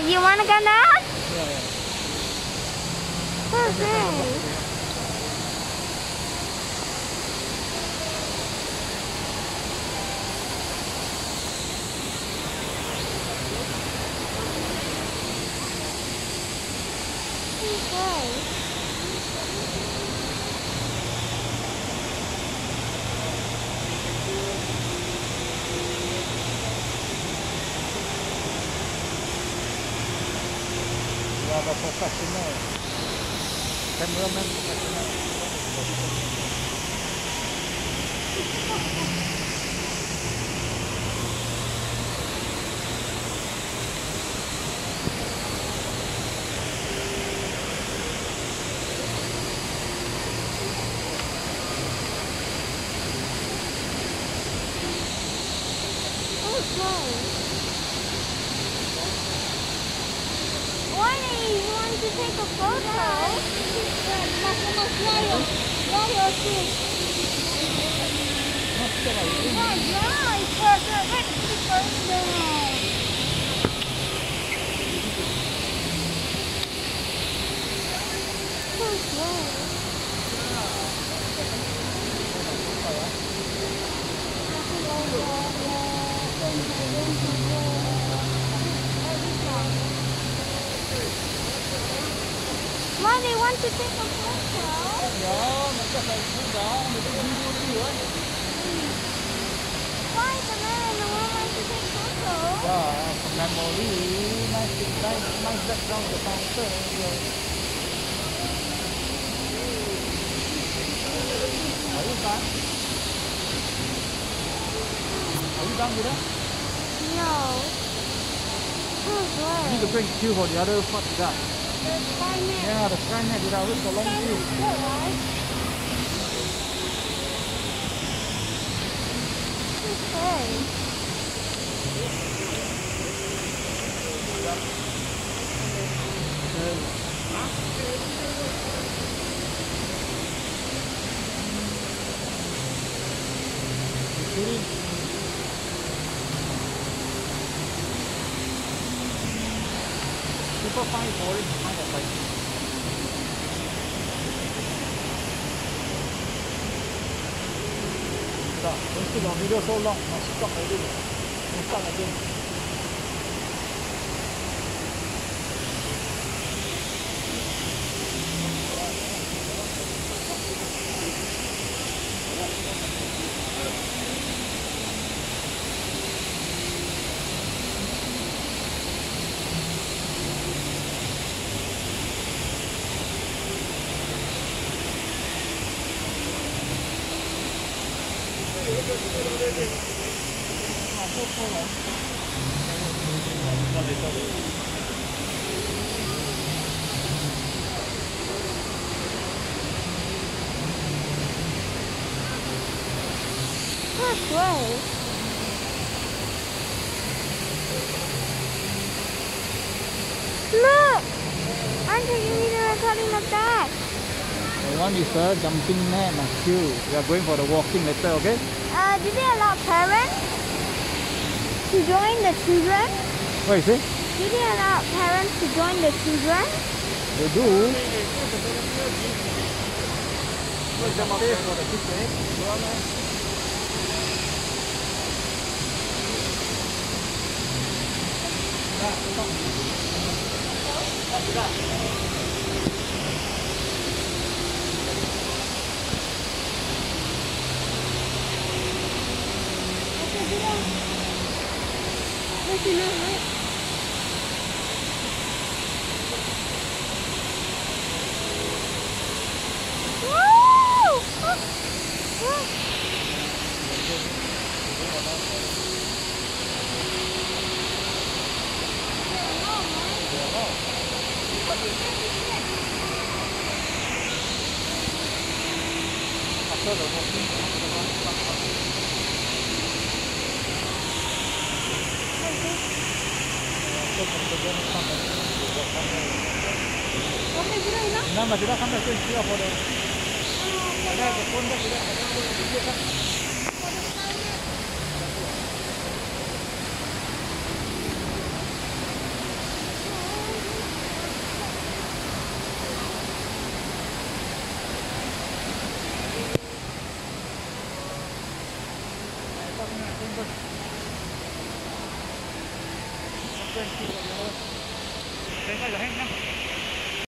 You wanna go down? Yeah. Okay. You are a professional. Cameraman professional. Warnie, you want to take a photo? Warnie, want to take a photo? Đó, mình có phải phút đó, mình có video đi nữa. Why the man want to take photo? Yeah, from memory, nice background the counter. Are you done? Are you done with that? No. You need to bring queue for the other part of that. Yeah, the Skynet without it for long queue. People find it boring to find a place. Don't sit on video so long, must stop already. Don't start again. That's great. Look! Auntie, you need a recording of that. The one is the jumping man queue. We are going for the walking later, okay? Did they allow parents to join the children? What is it? Did they allow parents to join the children? They do. Pay for the ticket. Nah, masih dah sampai ke sini apa dah? Ada telepon dah tidak? Ada video kan? thôi. Quên khi vào đây thôi. Thế bây giờ hết nhá.